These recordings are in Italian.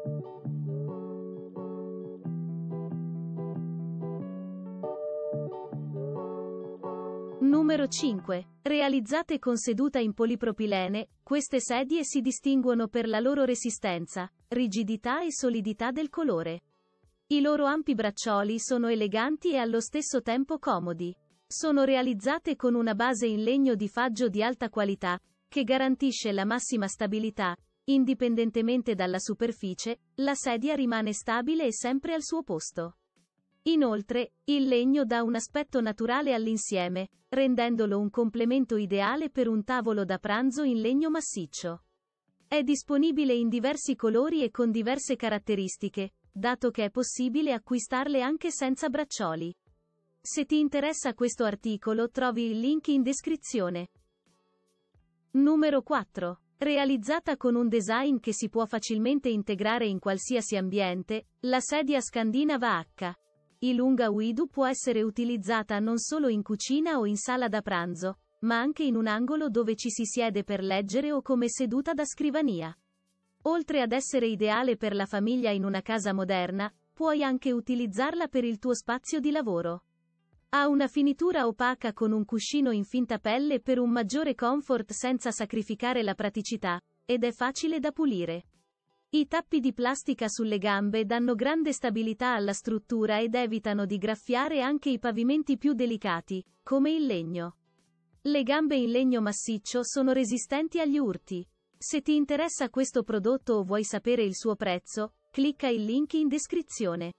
Numero 5. Realizzate con seduta in polipropilene, queste sedie si distinguono per la loro resistenza, rigidità e solidità del colore. I loro ampi braccioli sono eleganti e allo stesso tempo comodi. Sono realizzate con una base in legno di faggio di alta qualità, che garantisce la massima stabilità. Indipendentemente dalla superficie, la sedia rimane stabile e sempre al suo posto. Inoltre, il legno dà un aspetto naturale all'insieme, rendendolo un complemento ideale per un tavolo da pranzo in legno massiccio. È disponibile in diversi colori e con diverse caratteristiche, dato che è possibile acquistarle anche senza braccioli. Se ti interessa questo articolo, trovi il link in descrizione. Numero 4. Realizzata con un design che si può facilmente integrare in qualsiasi ambiente, la sedia scandinava H. Ilunga Uidu può essere utilizzata non solo in cucina o in sala da pranzo, ma anche in un angolo dove ci si siede per leggere o come seduta da scrivania. Oltre ad essere ideale per la famiglia in una casa moderna, puoi anche utilizzarla per il tuo spazio di lavoro. Ha una finitura opaca con un cuscino in finta pelle per un maggiore comfort senza sacrificare la praticità, ed è facile da pulire. I tappi di plastica sulle gambe danno grande stabilità alla struttura ed evitano di graffiare anche i pavimenti più delicati, come il legno. Le gambe in legno massiccio sono resistenti agli urti. Se ti interessa questo prodotto o vuoi sapere il suo prezzo, clicca il link in descrizione.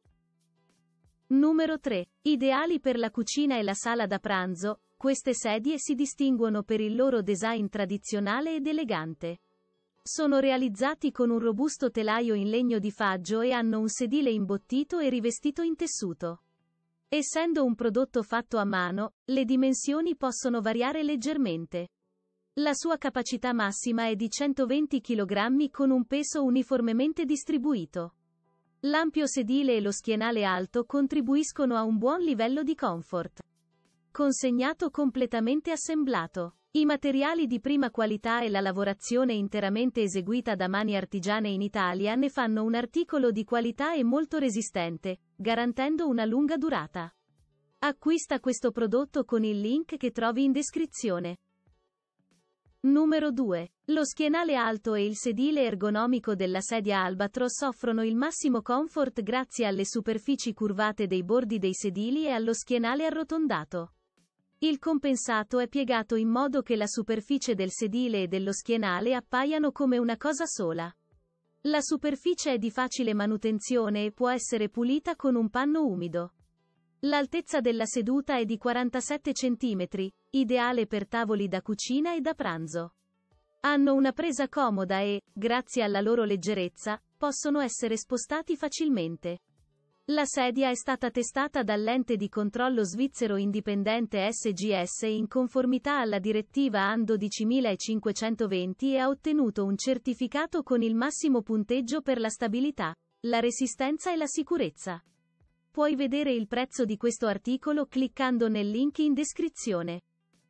Numero 3. Ideali per la cucina e la sala da pranzo, queste sedie si distinguono per il loro design tradizionale ed elegante. Sono realizzati con un robusto telaio in legno di faggio e hanno un sedile imbottito e rivestito in tessuto. Essendo un prodotto fatto a mano, le dimensioni possono variare leggermente. La sua capacità massima è di 120 kg con un peso uniformemente distribuito. L'ampio sedile e lo schienale alto contribuiscono a un buon livello di comfort. Consegnato completamente assemblato. I materiali di prima qualità e la lavorazione interamente eseguita da mani artigiane in Italia ne fanno un articolo di qualità e molto resistente, garantendo una lunga durata. Acquista questo prodotto con il link che trovi in descrizione. Numero 2. Lo schienale alto e il sedile ergonomico della sedia Albatros offrono il massimo comfort grazie alle superfici curvate dei bordi dei sedili e allo schienale arrotondato. Il compensato è piegato in modo che la superficie del sedile e dello schienale appaiano come una cosa sola. La superficie è di facile manutenzione e può essere pulita con un panno umido. L'altezza della seduta è di 47 cm, ideale per tavoli da cucina e da pranzo. Hanno una presa comoda e, grazie alla loro leggerezza, possono essere spostati facilmente. La sedia è stata testata dall'ente di controllo svizzero indipendente SGS in conformità alla direttiva AN 12520 e ha ottenuto un certificato con il massimo punteggio per la stabilità, la resistenza e la sicurezza. Puoi vedere il prezzo di questo articolo cliccando nel link in descrizione.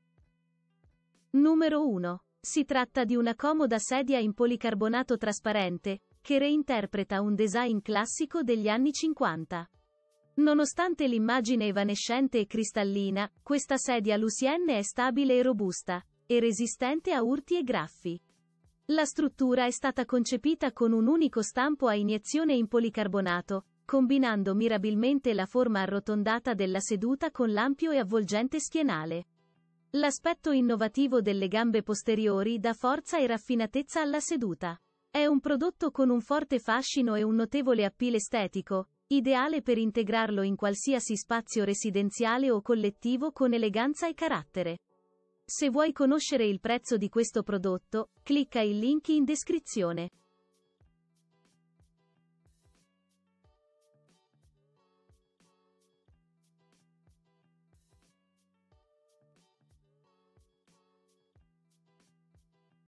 Numero 1. Si tratta di una comoda sedia in policarbonato trasparente, che reinterpreta un design classico degli anni 50. Nonostante l'immagine evanescente e cristallina, questa sedia Lucien è stabile e robusta, e resistente a urti e graffi. La struttura è stata concepita con un unico stampo a iniezione in policarbonato, combinando mirabilmente la forma arrotondata della seduta con l'ampio e avvolgente schienale. L'aspetto innovativo delle gambe posteriori dà forza e raffinatezza alla seduta. È un prodotto con un forte fascino e un notevole appeal estetico, ideale per integrarlo in qualsiasi spazio residenziale o collettivo con eleganza e carattere. Se vuoi conoscere il prezzo di questo prodotto, clicca il link in descrizione.